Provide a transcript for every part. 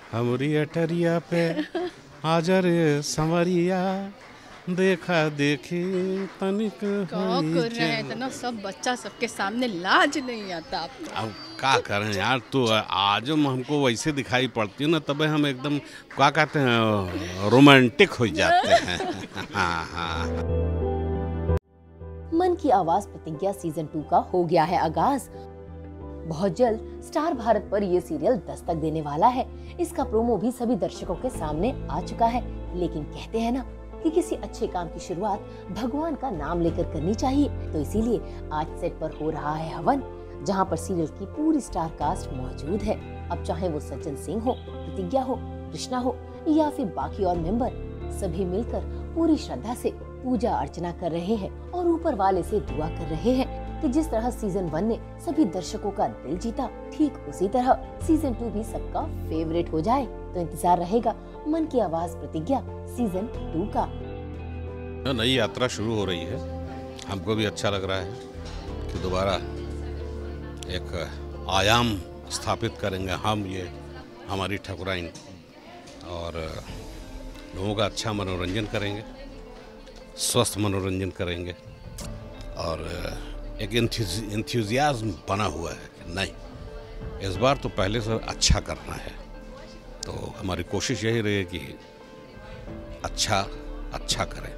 हमरी अटरिया पे आजा रे संवरिया, देखा देखी तनिक क्या कर रहे हैं इतना सब बच्चा सबके सामने, लाज नहीं आता आपको? अब क्या करें यार, तो आज हमको वैसे दिखाई पड़ती है ना, तबे हम एकदम क्या कहते हैं रोमांटिक हो जाते हैं। हाँ हाँ। मन की आवाज प्रतिज्ञा सीजन 2 का हो गया है आगाज। बहुत जल्द स्टार भारत पर ये सीरियल दस्तक देने वाला है। इसका प्रोमो भी सभी दर्शकों के सामने आ चुका है। लेकिन कहते हैं ना कि किसी अच्छे काम की शुरुआत भगवान का नाम लेकर करनी चाहिए, तो इसीलिए आज सेट पर हो रहा है हवन, जहां पर सीरियल की पूरी स्टार कास्ट मौजूद है। अब चाहे वो सज्जन सिंह हो, प्रतिज्ञा हो, कृष्णा हो या फिर बाकी और मेंबर, सभी मिलकर पूरी श्रद्धा से पूजा अर्चना कर रहे हैं और ऊपर वाले से दुआ कर रहे हैं कि जिस तरह सीजन 1 ने सभी दर्शकों का दिल जीता, ठीक उसी तरह सीजन 2 भी सबका फेवरेट हो जाए। तो इंतजार रहेगा मन की आवाज प्रतिज्ञा सीजन 2 का। नई यात्रा शुरू हो रही है, हमको भी अच्छा लग रहा है कि दोबारा एक आयाम स्थापित करेंगे हम, ये हमारी ठकुराइन, और लोगों का अच्छा मनोरंजन करेंगे, स्वस्थ मनोरंजन करेंगे, और एक इंथ्यूजियाज्म बना हुआ है कि नहीं इस बार तो पहले से अच्छा करना है। तो हमारी कोशिश यही रही कि अच्छा करें।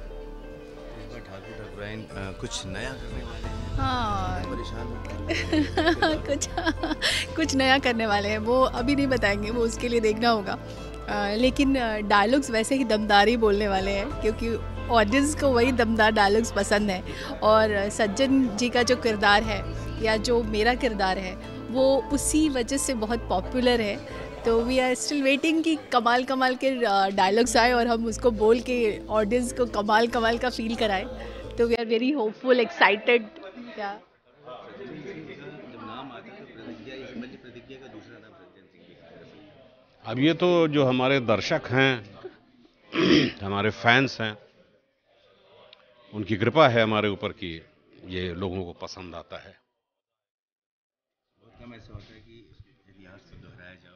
कुछ नया करने वाले हैं। हाँ परेशान कुछ नया करने वाले हैं, वो अभी नहीं बताएंगे, वो उसके लिए देखना होगा। लेकिन डायलॉग्स वैसे ही दमदार ही बोलने वाले हैं, क्योंकि ऑडियंस को वही दमदार डायलॉग्स पसंद है। और सज्जन जी का जो किरदार है या जो मेरा किरदार है वो उसी वजह से बहुत पॉपुलर है। तो वी आर स्टिल वेटिंग कि कमाल के डायलॉग्स आए और हम उसको बोल के ऑडियंस को कमाल का फील कराएं। तो we are very hopeful, excited. क्या अब ये तो जो हमारे दर्शक हैं, हमारे फैंस हैं, उनकी कृपा है हमारे ऊपर कि ये लोगों को पसंद आता है। बहुत कम ऐसा होता है कि इतिहास को दोहराया जाए।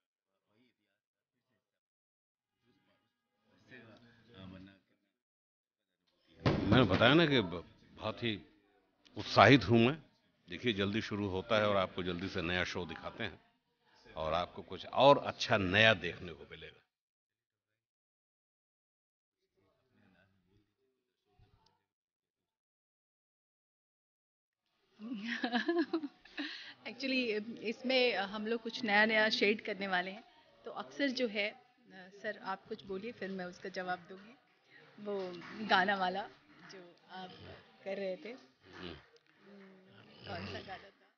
मैंने बताया ना कि बहुत ही उत्साहित हूं मैं। देखिए जल्दी शुरू होता है और आपको जल्दी से नया शो दिखाते हैं और आपको कुछ और अच्छा नया देखने को मिलेगा। एक्चुअली इसमें हम लोग कुछ नया शेड करने वाले हैं। तो अक्सर जो है, सर आप कुछ बोलिए फिर मैं उसका जवाब दूंगी। वो गाना वाला जो आप कर रहे थे, कौन सा गाना था?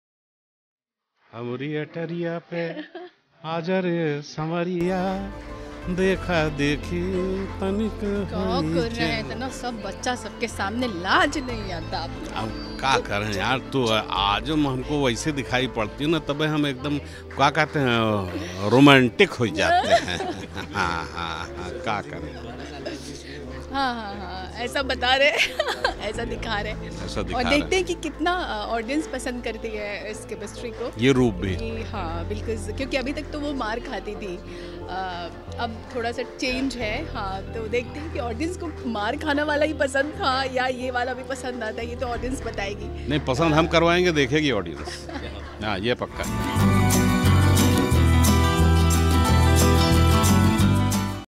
हमरी अटरिया पे आजा रे संवरिया, देखा देखी तनिक क्या कर रहे हैं इतना सब बच्चा सबके सामने, लाज नहीं आता आपको? अब क्या करें यार, तो आज हमको वैसे दिखाई पड़ती है ना, तबे हम एकदम क्या कहते हैं रोमांटिक हो जाते हैं। हाँ हाँ हाँ, क्या करें। हाँ ऐसा बता रहे ऐसा दिखा रहे और देखते हैं कि कितना ऑडियंस पसंद करती है इस केमिस्ट्री को, ये रूप भी। हाँ बिल्कुल, क्योंकि अभी तक तो वो मार खाती थी, अब थोड़ा सा चेंज है। हाँ तो देखते हैं कि ऑडियंस को मार खाना वाला ही पसंद था या ये वाला भी पसंद आता है, ये तो ऑडियंस बताएगी। नहीं, पसंद हम करवाएंगे, देखेगी ऑडियंस। हाँ ये पक्का।